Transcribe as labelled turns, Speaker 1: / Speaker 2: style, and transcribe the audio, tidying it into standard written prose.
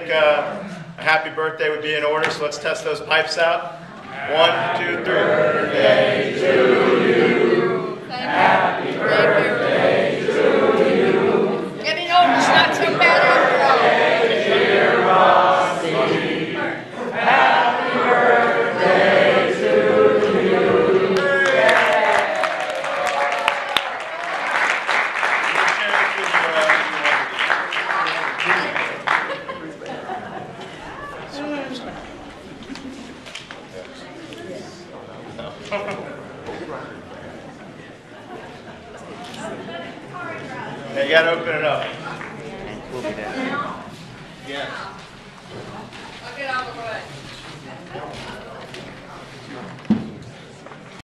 Speaker 1: think a happy birthday would be in order, so let's test those pipes out. 1, 2, 3.
Speaker 2: Birthday to you. Happy birthday to you.
Speaker 3: Getting older is not so bad after all.
Speaker 2: Dear Rossie, happy birthday to you.
Speaker 1: Yeah, you gotta open it up.
Speaker 4: We'll be there.
Speaker 1: Yeah.
Speaker 3: I'll get out of the way.